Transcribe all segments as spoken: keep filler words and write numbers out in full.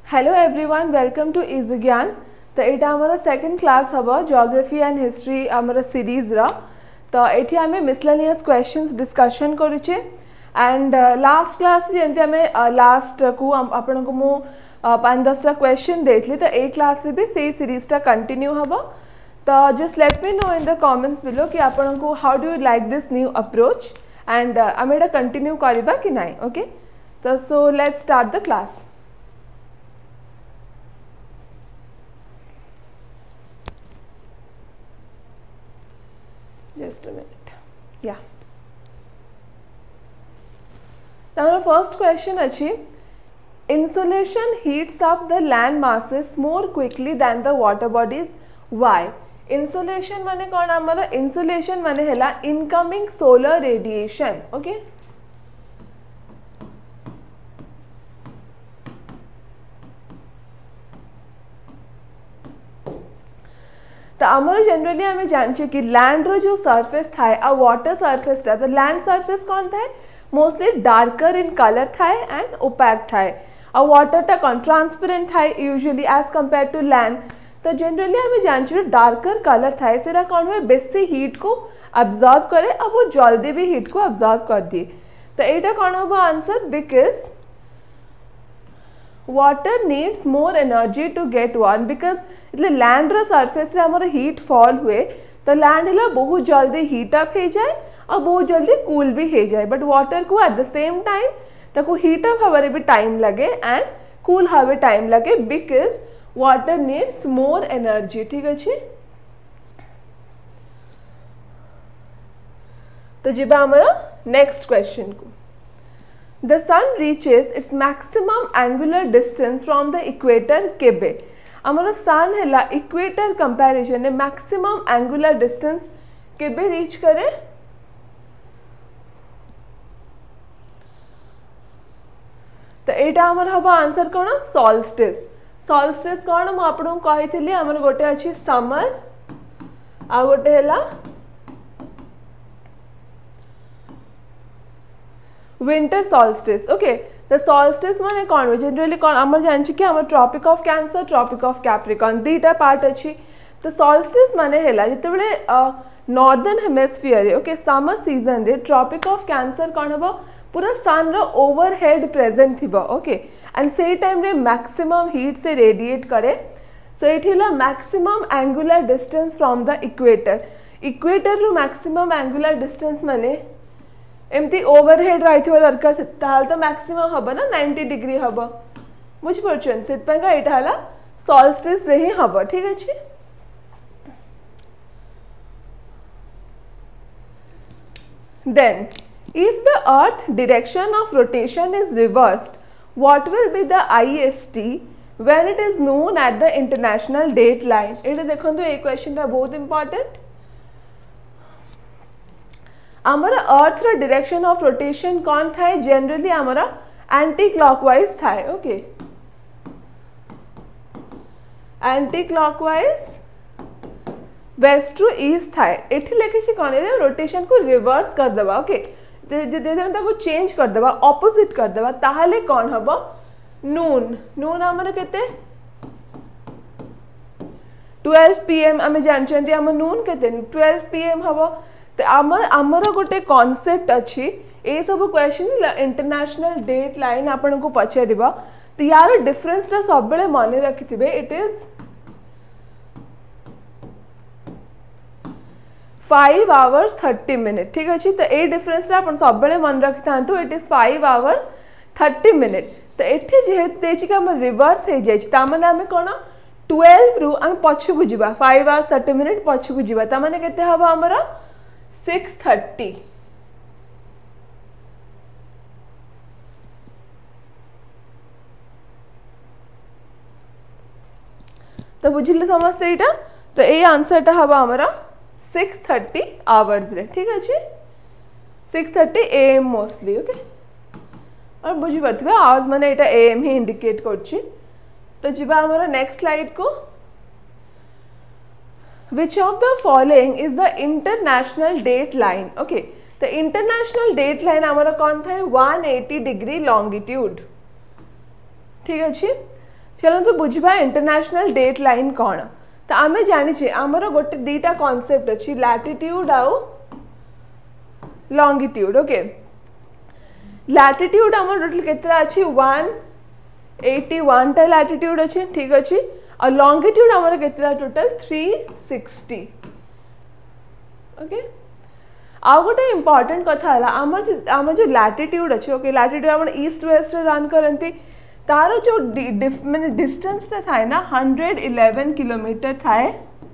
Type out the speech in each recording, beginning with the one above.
Hello everyone, welcome to easy Gyan. तो यहाँ आमर सेकेंड क्लास हम जियोग्राफी एंड हिस्ट्री आमर सीरीज रा। तो ये आम मिसलेनियस क्वेश्चंस डिस्कशन करुचे एंड लास्ट क्लास जमी आम लास्ट को आपण को मु पाँच दसटा क्वेश्चन देती तो ये क्लास भी से सीरीजटा कंटिन्यू हम। तो just let me know in the comments below कि आपण को how do you like this new approach and आम ये कंटिन्यू करवा कि ना। ओके, तो so let's start the class. Just a minute. Yeah. Now our first question अच्छी, insolation heats up the land masses more quickly than the water bodies. Why? Insolation माने कौन हमारा? Insolation माने हैला incoming solar radiation. Okay? तो आमर generally आम जाने कि लैंड रो जो सरफेस थाए आ वाटर सरफेस था, तो लैंड सरफेस कौन थाए मोस्टली डार्कर इन कलर थाए एंड ओपैक थाए आ वाटर टा कौन ट्रांसपेरेंट थाए usually as compared to land. तो जनरली आम जाने डार्कर कलर थाए से कौन हुए बेसी हीट को अब्जॉर्ब करे और वो जल्दी भी हीट को अब्जॉर्ब कर दिए। तो यहाँ कौन हम answer because water needs more energy to get warm because इतने लैंड रो सरफेस रे हमर हीट फॉल हुए तो लैंड हिला बहुत जल्दी हीट अप हो जाए और बहुत जल्दी कूल भी हो जाए, बट वाटर को एट द सेम टाइम ताको हीट अप हवारे भी टाइम लगे एंड कूल हवे टाइम लगे because water needs more energy. ठीक अच्छे, तो जी हमारा नेक्स्ट क्वेश्चन को। The sun reaches its maximum angular distance from the equator केबे? हमारा सन है इक्वेटर कंपैरिजन में मैक्सिमम एंगुलर डिस्टेंस केबे रीच करे? तो एटा हमर हबा आंसर कोन सॉल्स्टिस। सॉल्स्टिस कोन हम आपन को कहितली हमर गोटे अछि समर आ गोटे हैला विंटर सॉल्स्टिस। ओके, तो सॉल्स्टिस माने कौन जनरली कौन आमर जानि कि हमर Tropic of Cancer Tropic of Capricorn दीटा पार्ट अच्छी। तो सॉल्स्टिस माने हैला जिते बड़े northern hemisphere okay summer season रे ट्रॉपिक ऑफ कैंसर कौन हम पूरा सन रो ओवरहेड प्रेजेंट थिबो। ओके, एंड से टाइम रे मैक्सिमम हीट से रेडिएट करे। सो इट हैला maximum angular distance from the equator. Equator row maximum angular distance माने एमती ओवरहेड रही दरकार ताल तो मैक्सिमम हम ना नाइंटी डिग्री हम बुझीपार से यहाँ सॉल्स्टिस रे ही हम। ठीक अच्छे, then if the earth direction of rotation is reversed what will be the IST when it is noon at the international date line? ये देखो ये क्वेश्चन बहुत इंपॉर्टेंट। आमर अर्थ रो डायरेक्शन ऑफ रोटेशन कौन थाए जनरली आमर एंटी क्लॉकवाइज थाए। Okay, anti clockwise west to east थाए। एठी लिखी कौन है रोटेशन को रिवर्स कर देबा। ओके, को चेंज कर देबा ऑपोजिट कर देबा ताहले कौन हम नून। नून आमर केते ट्वेल्व पीएम आम जानते आम नून केते ट्वेल्व पीएम हम। तो आमर आमर गोटे कॉन्सेप्ट अच्छी ये सब क्वेश्चन इंटरनेशनल डेट लाइन आपन को पचार। तो यार डिफरेंस सब मन रखि it is five hours thirty minute. ठीक अच्छे, तो ये डिफरेंस आप सब मन रखि था it is five hours thirty minute. तो ये जेहेतु आम रिवर्स हो जाए आम कौन ट्वेल्व रु आम पछकू जा फाइव आवर्स थर्टी मिनिट पछकू जा ताने केते हम आमर सिक्स थर्टी। तो बुझिले समस्ते यहाँ। तो ये आंसर टा हम हमारा सिक्स थर्टी आवर्स रे। ठीक अच्छे, six thirty A M mostly. Okay, और बुझी पारे आवर्स माने यहाँ ए एम ही इंडिकेट कर। तो जी हमारा नेक्स्ट स्लाइड को। Which of the following is the international date line? Okay, the international date line हमारा कौन था one eighty डिग्री लॉन्गिट्यूड। ठीक अच्छे, चलतु बुझा इंटरनेशनल डेट लाइन कौन तो आम जाने आमर गोटे दीटा कॉन्सेप्ट अच्छी लैटिट्यूड आउ लॉन्गिट्यूड ओके लैटिट्यूड आम टोटल केतरा अच्छी वन एटी वन टा लैटिट्यूड अच्छी ठीक अच्छे और लॉन्गिट्यूड आमर केतरा टोटल थ्री सिक्सटी ओके आउ गोटे इंपॉर्टेंट कथा है आमर जो आम जो लैटिट्यूड अच्छे ओके लैटिट्यूड आम ईस्ट वेस्ट रन करती तार जो मैंने डिस्टेंस थाए ना हंड्रेड इलेवन किलोमीटर थाए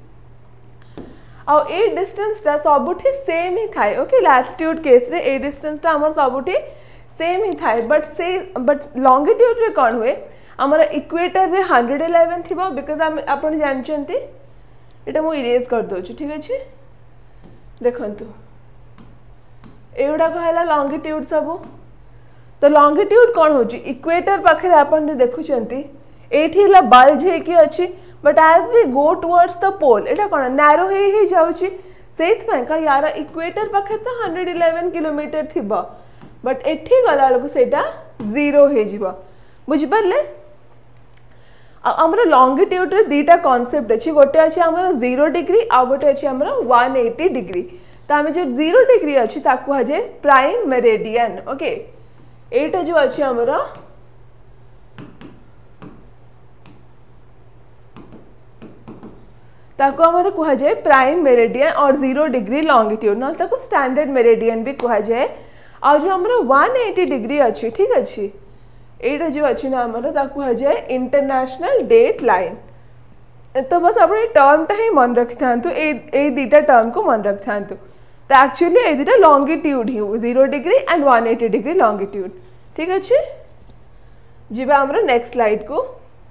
आउ ए डिस्टेंस टा सबुठी सेम ही थाए ओके लैटिट्यूड केस रे ए डिस्टेंस टा हमर सबुठी सेम ही थाए बट से बट लॉन्गिट्यूड रे कौन हुए आमर इक्वेटर रे हंड्रेड इलेवन थी बिकज आपन जानते एटा मु इरेज कर दो ठीक अच्छे देखंतु एगुड़ा कहला लॉन्गिट्यूड सब तो लॉन्गिट्यूड कौन हो इक्वेटर पाखे आपन देखुंट ये बल्ज है अच्छी but as we go towards the pole एटा कौन नैरो ही ही जाउची सेइथपैका यार इक्वेटर पाखे तो हंड्रेड इलेवन किलोमीटर थी बट एठी गला बेलू सेटा जीरो हो जिवो बुझिपारले आमर लॉन्गिट्यूड रे दीटा कॉन्सेप्ट अच्छी गोटे अच्छे आमर जीरो डिग्री आ गोटे अच्छे आमर वन एटी डिग्री तो आम जो जीरो डिग्री अच्छी ताकु हजे प्राइम मेरिडियन ओके एटा जो अच्छे आमर ताको आमर कह जाए प्राइम मेरिडियन और जीरो डिग्री लॉन्गिट्यूड ना ताको स्टैंडर्ड मेरिडियन भी कह जाए और जो आमर वन एटी डिग्री अच्छी ठीक अच्छे एटा जो अच्छी ना आमर ताको कह जाए इंटरनेशनल डेट लाइन तो बस आप टर्म टा ही मन रखि था ए दीटा टर्म को मन रखि था तो एक्चुअली ये दीटा लॉन्गिट्यूड ही zero degree and one eighty degree longitude ठीक अच्छे जीवा आमर नेक्स्ट स्लाइड को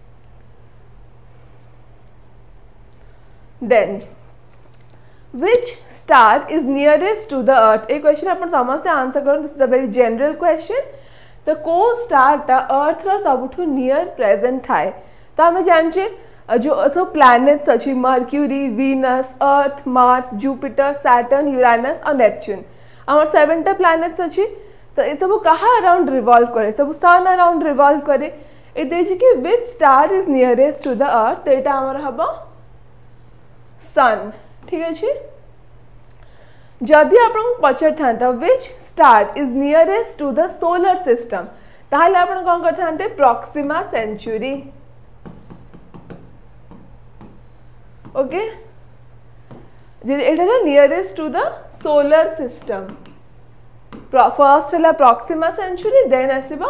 then which star is nearest to the earth a question अपन समझते आंसर करो this is a very general question तो को स्टार टा अर्थ रा सबुठु नियर प्रेजेंट थाए तो हमें जानचे जो सब प्लैनेट्स अच्छी Mercury Venus Earth Mars Jupiter Saturn Uranus और नेपच्यून आमर सेवन टा प्लैनेट्स अच्छी तो ये सब कहाँ अराउंड रिवॉल्व करे सब सन अराउंड रिवॉल्व करे ये देखिए कि which star is nearest to the earth तो यहाँ आमर हम सन ठीक अच्छे जदि आप पचार था which star is nearest to the solar system ताहले आप कौन करते प्रॉक्सिमा सेंचुरी ओके एटा nearest to the solar system first है प्रॉक्सिमा सेंचुरी देन आसीबो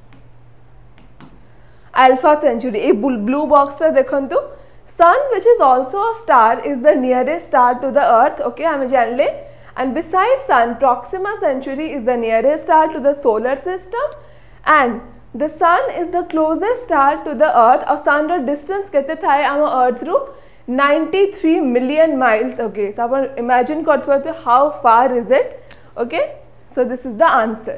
Alpha Centauri A blue box देखंतु sun which is also a star is the nearest star to the earth okay हमें जान ले and besides sun Proxima Centauri is the nearest star to the solar system and the sun is the closest star to the earth और sun रो distance केते थाए आम earth रो ninety-three million miles okay so अपन imagine करथुवा तो how far is it okay so this is the answer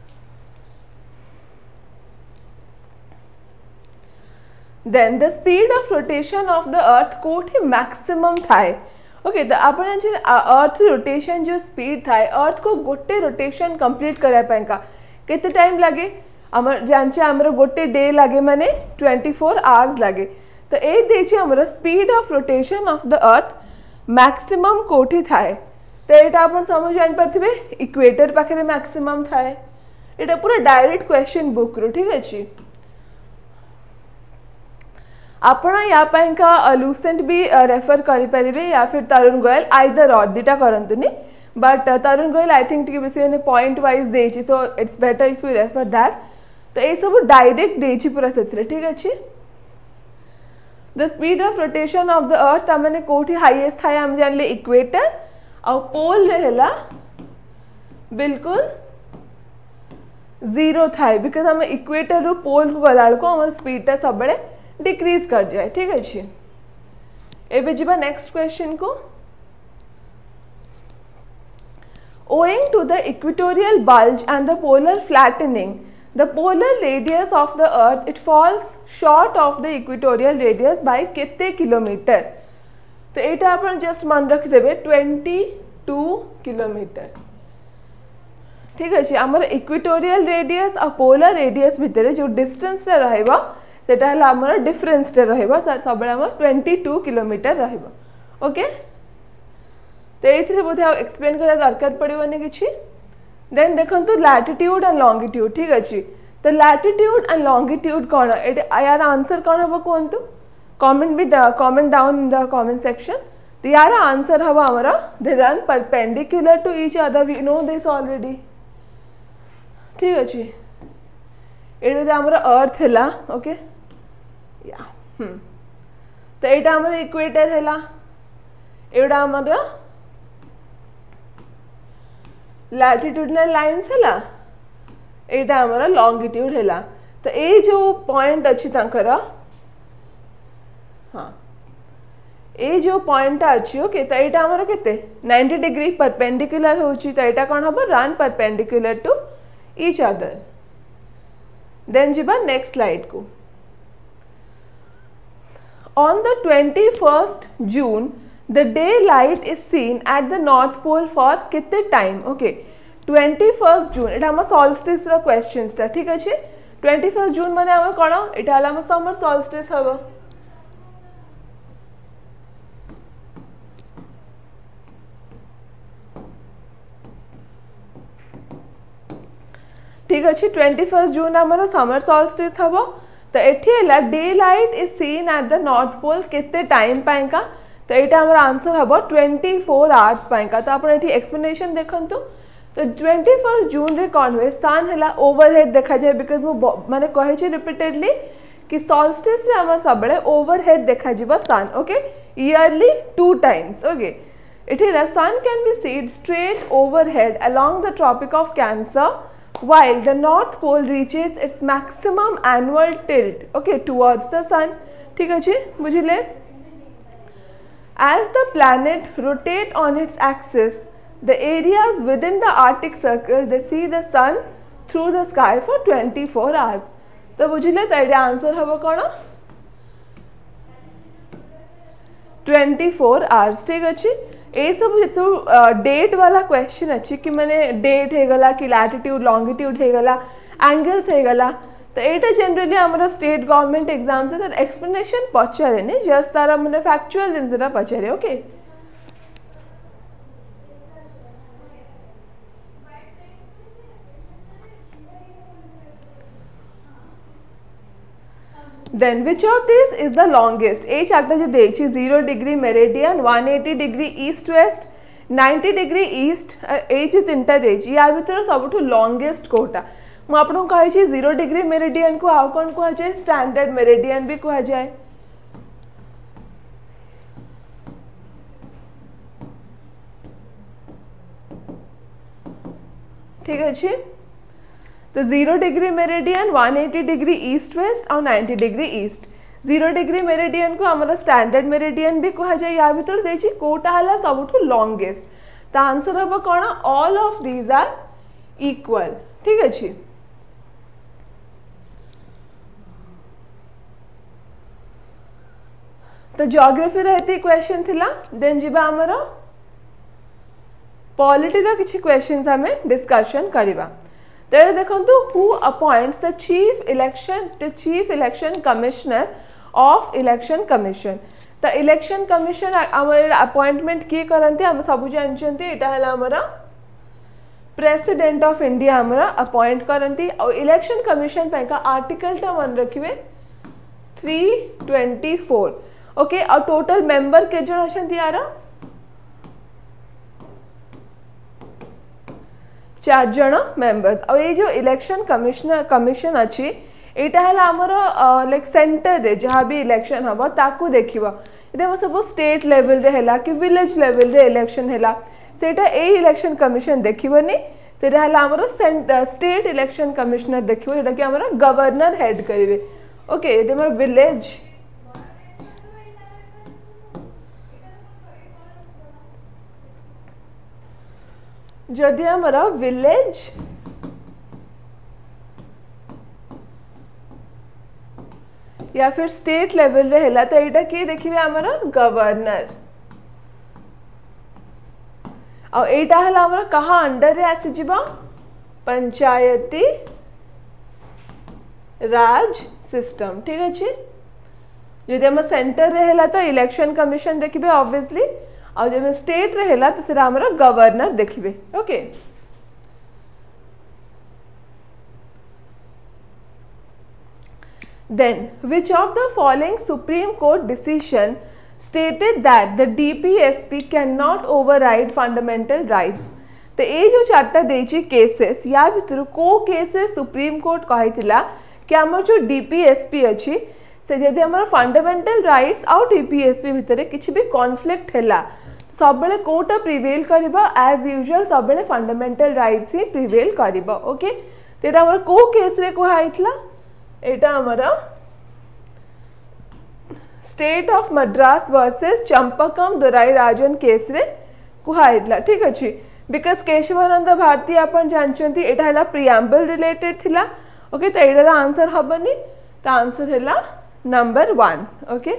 then the speed of rotation of the earth कोठी maximum थाए ओके तो आप अर्थ रोटेशन जो स्पीड थाए अर्थ को गोटे रोटेशन कंप्लीट कराया पाएंका कितने टाइम लगे आमर जानचे आमर गोटे डे लगे माने ट्वेंटी फोर आवर्स लगे तो ए देछि आमर speed of rotation of the earth maximum कोठी थाए तो एटा अपन समझ जान पाथिबे इक्वेटर पाखे मैक्सिमम थाए एटा पूरा डायरेक्ट क्वेश्चन बुक रो ठीक अछि आपण या का लूसेंट भी रेफर करें या फिर तरुण गोयल आइदर और दीटा करंतुनी but Tarun Goyal I think टी बेसी पॉइंट वाइज देछि so it's better if you refer that तो ये सब डायरेक्ट देछि पूरा सेथरे ठीक अछि the speed of rotation of the earth मैंने कोठी हाईएस्ट थाए हम जान ले इक्वेटर और पोल रहेला बिल्कुल जीरो थाए बिकॉज हम इक्वेटर रो पोल को गला को हमर स्पीड ता सब बड़े डिक्रीज कर जाए ठीक अच्छे एबे जीवा नेक्स्ट क्वेश्चन को owing to the equatorial bulge and the polar flattening the polar radius of the earth it falls short of the equatorial radius by कितने किलोमीटर तो एटा अपन जस्ट मन रख देबे ट्वेंटी टू किलोमीटर ठीक अच्छे आमर इक्वेटोरियल रेडियस और पोलर रेडियस भितर जो डिस्टेंस रहइबा सेटा हला हमर डिफरेंस टे रहइबो सब बेले हमर बाईस किलोमीटर रहइबो ओके तो ये बोधे एक्सप्लेन करा दरकार पड़ोनी कि देन देखो लैटिट्यूड एंड लॉन्गिट्यूड ठीक अच्छे तो लैटिट्यूड एंड लॉन्गिट्यूड कौन यार आंसर कौन हम कहतु कमेंट भी comment down in the comment section तो यार आंसर हम हमारा they run perpendicular to each other we know this already ठीक अच्छे ये हमारा अर्थ है ओके या तो यहाँ हमारा इक्वेटर है एटा हमारा लैटिट्यूडनल लाइन्स है एटा हमारा लॉन्गिट्यूड है तो ये जो पॉइंट अच्छी तंकर हाँ ये जो पॉइंट अच्छी ओके तो यहाँ हमारा केते नाइंटी डिग्री परपेंडिकुलर होची तो यहाँ कौन हम run perpendicular to each other then जीवा नेक्स्ट स्लाइड को on the twenty first June the daylight is seen at the north pole for कितने time okay twenty first June एटा हम सॉल्स्टिस रा क्वेश्चंस ता ठीक अछि ट्वेंटी फर्स्ट जून माने हम कोन एटा हला हम समर सॉल्स्टिस हबो ठीक अछि ट्वेंटी फर्स्ट जून हमर समर सॉल्स्टिस हबो तो एठी हला daylight is seen at the north pole कितने टाइम पाए का तो यहाँ हमारा आंसर हम ट्वेंटी फोर आवर्स पाएगा तो आप एक्सप्लेनेशन देखु तो ट्वेंटी फर्स्ट जून रे कौन हुए सन है ओवरहेड देखा जाए बिकज मैंने कहे रिपीटेडली कि सॉल्स्टिस रे हमर सब बड़े ओवरहेड देखा जीवा sun okay yearly two times okay it sun can be seen straight overhead along the Tropic of Cancer while the north pole reaches its maximum annual tilt okay towards the sun ठीक अच्छे बुझिले As the planet rotate on its axis, the areas within the Arctic Circle they see the sun through the sky for twenty-four hours. तो बुझिले तो ये answer हम कौन twenty-four hours ठीक अच्छे ये सब जो डेट वाला क्वेश्चन अच्छी कि मैंने डेट है गला कि लैटिट्यूड लॉन्गिट्यूड है गला एंगल्स है गला तो ये जनरली हमारा स्टेट गवर्नमेंट एग्जाम से तार एक्सप्लेनेशन पचारे नहीं जस्ट तारा मैंने फैक्चुअल जिनसे पचारे okay Then which of these is the longest? A चार्टा जो देखी zero degree meridian, one eighty degree east west, ninety degree east. A जो तीनटा देखी यार भीतर सबुठु longest कोटा मु आपको कही जीरो डिग्री मेरिडियन को आउ कौन कह जाए स्टैंडर्ड मेरिडियन भी कह जाए ठीक अच्छे तो zero degree meridian one eighty degree east west और ninety degree east zero degree meridian को हमारा स्टैंडर्ड मेरिडियन भी कह जाए या भीतर देखी कोटा है सबुठु लॉन्गेस्ट तो आंसर हम कौन all of these are equal ठीक अच्छे तो जियोग्राफी रहती क्वेश्चन थिला देन जीवा हमरो पॉलिटी रा किछि क्वेश्चंस हमें डिस्कशन करिबा तेरे देखंतु who appoints the chief election the chief election commissioner of election commission तो इलेक्शन कमीशन हमर अपॉइंटमेंट की करंती हम सब जानचंती एटा हला हमरा प्रेसिडेंट ऑफ इंडिया हमरा अपॉइंट करंती और इलेक्शन कमीशन पे का आर्टिकल टा मन रखिवे थ्री ट्वेंटी फोर ओके और टोटल मेंबर के जन अछंती यार चार जन मेंबर्स और ये जो इलेक्शन कमिश्नर कमीशन अच्छी एटा है आमर लाइक सेंटर रे जहाँ भी इलेक्शन हम ताकू देखिबा इदे सब स्टेट लेवल रे हैला कि विलेज लेवल रे इलेक्शन हैला सेटा ए इलेक्शन कमीशन देखिबनी सेटा है आमर स्टेट इलेक्शन कमिश्नर देखिबो एटा कि आमर गवर्नर हेड करिवे ओके एदे हमर विलेज जदि हमारा विलेज या फिर स्टेट लेवल रे हैला तो एटा के देखिबे हमारा गवर्नर और एटा हैला हमारा कहाँ अंडर रे आसी जिबा पंचायती राज सिस्टम ठीक अच्छे जदि आम सेंटर रहेला तो इलेक्शन कमिशन देखिए ऑब्वियसली और जब स्टेट रहेला तो सेटा हमर गवर्नर देखिए okay then which of the following Supreme Court decision stated that the D P S P cannot override fundamental rights तो ये जो चार्टा देची केसेस या भितर को केसेस सुप्रीम कोर्ट कहिथिला कि हमर जो D P S P अछि से जदि हमर फंडामेंटल राइट्स आउ D P S P भितर किछि भी कॉन्फ्लिक्ट हैला सब बेले कोटा प्रिवेल करबा एज यूजुअल सब बेले फंडामेंटल राइट्स ही प्रिवेल करबा ओके तेटा हमर को केस रे कहैतला एटा हमारा state of Madras versus Champakam Dorairajan case रे कुहाइतला ठीक अछि बिकॉज केशवानंद भारती आपण जानचंती एटा हला प्रिएम्बल रिलेटेड थिला ओके तो एटा आंसर हबनी तो आंसर हला number one okay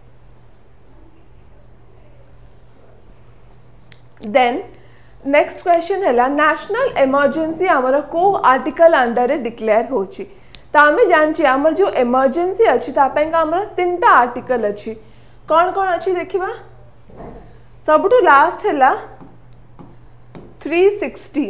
then next question हला नेशनल इमरजेंसी हमर को आर्टिकल अंडर डिक्लेयर होची तो आम जानची आमर जो इमरजेंसी अच्छी आमर तीन टा आर्टिकल अच्छी कौन कौन अच्छी देखिबा सबुठु लास्ट है थ्री सिक्सटी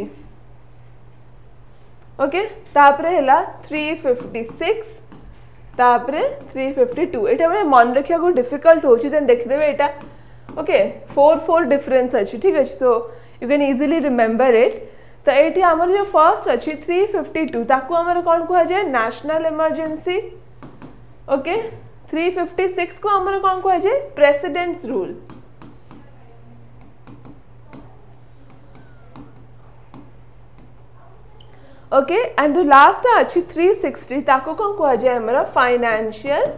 ओके तापरे है थ्री फिफ्टी सिक्स तापरे थ्री फिफ्टी टू एटा मैं मन रखिया को डिफिकल्ट होची देन देखिदेबे एटा ओके फोर फोर डिफरेंस अच्छी ठीक अच्छे so you can easily remember it तो ये आमर जो फर्स्ट अच्छी थ्री फिफ्टी टू ताकू आमर कौन कह जाए national emergency okay three fifty six को आमर कौन कह जाए प्रेसिडेंट्स रूल ओके एंड जो लास्ट अच्छी थ्री सिक्सटी ताकू कौन कह जाए आमर फाइनेंशियल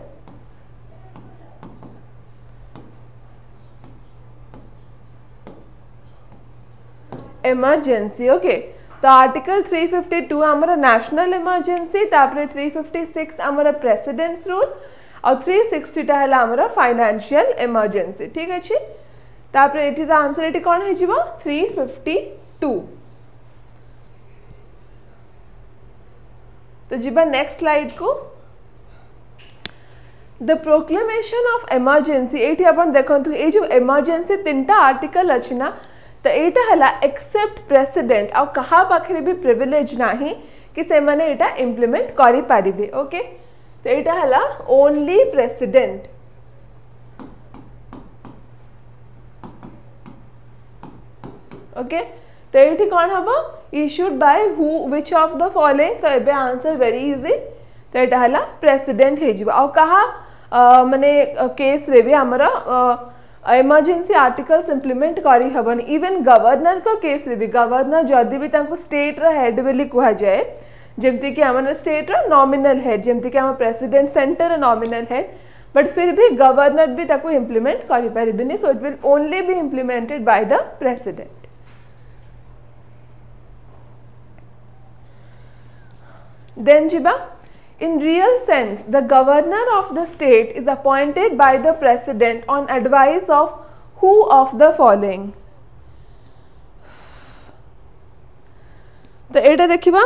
इमरजेंसी ओके तो आर्टिकल थ्री फिफ्टी टू आमर नेशनल इमरजेंसी तापरे थ्री फिफ्टी सिक्स आमर प्रेसिडेंट्स रूल और थ्री सिक्सटी टा हला आमर फाइनेंशियल इमरजेंसी ठीक अच्छे तापरे एटी द आंसर एटी कौन है जीवो थ्री फिफ्टी टू तो जीवा नेक्स्ट स्लाइड को द प्रोक्लेमेशन ऑफ इमरजेंसी एटी अपन देखंतु ए जो इमरजेंसी तीनटा आर्टिकल अछि ना तो यहाँ हला एक्सेप्ट प्रेसिडेंट आ कहा पाखे भी प्रिविलेज नहीं कि से माने एटा इम्प्लीमेंट करि पारिबे ओके तो यहाँ हला ओनली प्रेसिडेंट ओके तो ये कौन हम issued by who which of the following तो ये आंसर वेरी इजी तो यहाँ हला प्रेसिडेंट हो आ कहा माने केस रे भी हमर इमरजेंसी आर्टिकल्स इम्प्लीमेंट करी हबन इवन गवर्नर का केस रे भी गवर्नर जदि भी तांको स्टेट रा हेड बोली कहा जाए जमती कि हमर स्टेट रा नॉमिनल हेड जमती कि हम प्रेसिडेंट सेंटर रा नॉमिनल हेड बट फिर भी गवर्नर भी ताको इम्प्लीमेंट करि परिबेनी so it will only be implemented by the president then जिबा In real sense, the governor of the state is appointed by the president on advice of who of the following? तो एटा देखिबा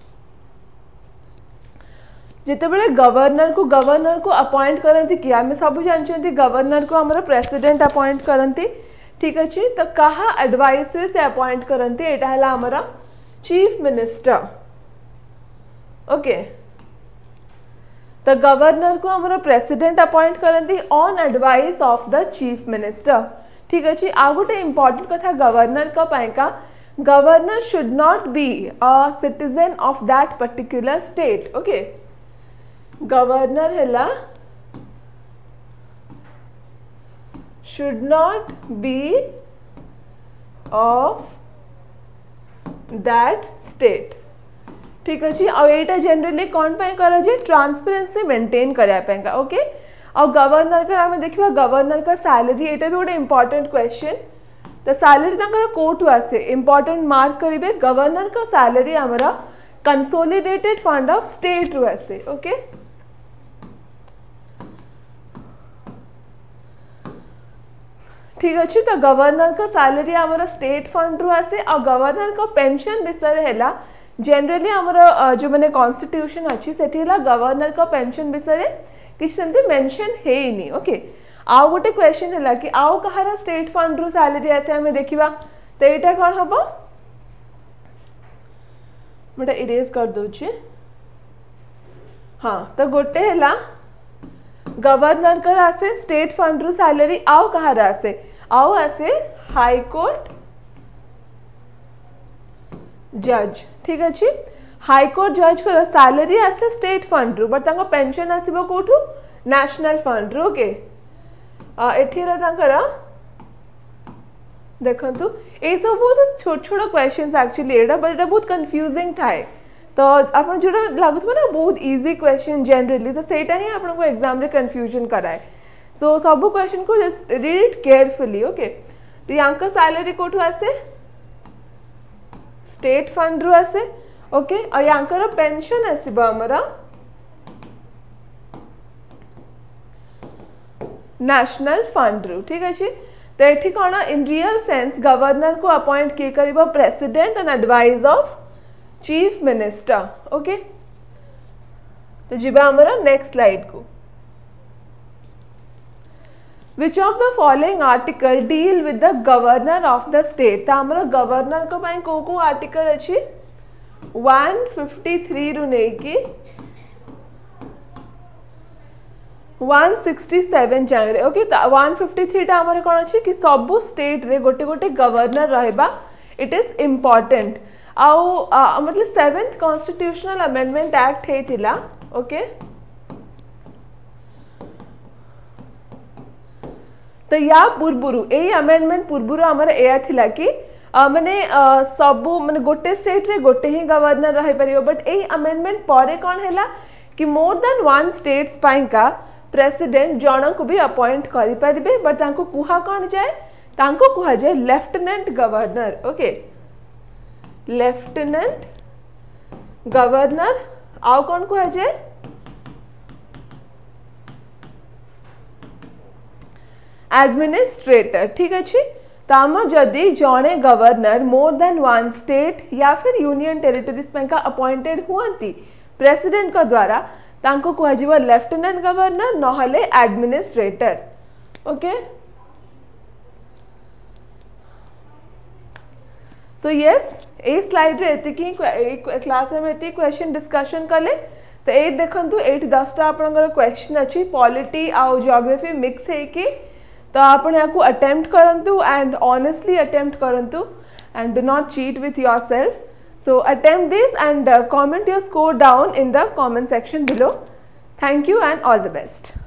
जिते बड़े governor को governor को appoint करंती कि आमे सब जानछंती गवर्नर को हमरा प्रेसिडेंट अपॉइंट करंती ठीक अछि तो कहा एडवाइस से अपॉइंट करंती एटा हला हमरा चीफ मिनिस्टर ओके तो गवर्नर को हमारा प्रेसिडेंट अपॉइंट करती on advice of the chief minister ठीक अच्छे आ गोटे इंपॉर्टेंट कथा गवर्नर का पाइका governor should not be a citizen of that particular state okay governor हैला should not be of that state ठीक अच्छे और यहाँ जनरली कौन पाई करा जाए ट्रांसपेरेंसी मेंटेन कराया ओके और गवर्नर का आम देखा गवर्नर का सैलरी यहाँ भी गोटे इंपॉर्टेंट क्वेश्चन तो सैलरी तंकर कोर्ट आसे इंपॉर्टेंट मार्क करेंगे गवर्नर का सैलरी आमरा कंसोलिडेटेड फंड ऑफ स्टेट रु आसे ओके ठीक अच्छे तो गवर्नर का सैलरी आमरा स्टेट फंड रु आसे और गवर्नर का पेंशन विषय है जनरली आमर जो मैंने कॉन्स्टिट्यूशन अच्छी से गवर्नर का पेंशन विषय किसी सेमती मेंशन हेनी ओके आउ गोटे क्वेश्चन है कि आउ कहार स्टेट फंड रु सैलरी आसे आम देखा तो यहाँ कौन हम मोटा इरेज कर दूची हाँ तो गोटे है गवर्नर कर आसे स्टेट फंड रु सैलरी आउ कहार आसे आउ आसे हाई कोर्ट जज ठीक अच्छे हाई कोर्ट जज कर सैलरी आसे स्टेट फंड रु बट तांको पेंशन आसीबो कोठू नेशनल फंड रु ओके एठीरा तांकर देखंतु ए सब बहुत छोट छोट क्वेश्चंस एक्चुअली एटा बट एटा बहुत कंफ्यूजिंग थाए तो आपन जोटा लागुथबा ना बहुत इजी क्वेश्चन जनरली तो सेटा ही आपन को एग्जाम रे कंफ्यूजन कराए सो सब क्वेश्चन को just read it carefully okay तो यांका सैलरी कोठू आसे स्टेट फंड रु आसे ओके और यांकर पेंशन आसीबा हमरा नेशनल फंड रु ठीक अछि तो एठी कोन इन रियल सेंस गवर्नर को अपॉइंट के करिबो president and advice of chief minister okay तो जिबा हमरा नेक्स्ट स्लाइड को Which of the following article deal with the governor of the state? तो हमरा गवर्नर को पाई को को आर्टिकल अछि one fifty-three रु नै कि one sixty-seven जांगरे ओके तो one fifty-three टा हमर कोन अछि कि सब स्टेट रे गोटे गोटे गवर्नर रहबा इट इज इंपोर्टेंट आउ मतलब सेवेंथ कॉन्स्टिट्यूशनल अमेंडमेंट एक्ट हेतिला ओके तो या पूर्वरु ए अमेंडमेंट पूर्वरु हमर एया थिला कि माने सब माने गोटे स्टेट रे गोटे ही गवर्नर रहि परियो बट ए अमेंडमेंट परे कोन हैला कि मोर देन वन स्टेट्स पाई का प्रेसिडेंट जन को भी अपॉइंट करि परिबे बट तांको कुहा कोन जाय तांको कुहा जाय lieutenant governor okay lieutenant governor आउ कोन कुहा जाय एडमिनिस्ट्रेटर ठीक अच्छे तो आम जदि जड़े governor more than one state या फिर यूनियन टेरिटोरीज का अपॉइंटेड हुआ प्रेसिडेंट का द्वारा तांको कह लेफ्टिनेंट गवर्नर नहले एडमिनिस्ट्रेटर ओके सो यस ए स्लाइड रे एतिकी क्लास में एति क्वेश्चन डिस्कशन कले तो एट देखंतु एट दसटा आपनकर क्वेश्चन अच्छी पॉलिटी आउ जियोग्राफी मिक्स है कि तो आपण याकू अटेम्प्ट करंतु एंड ऑनेस्टली अटेम्प्ट करंतु and do not cheat with yourself so attempt this and comment your score down in the comment section below thank you and all the best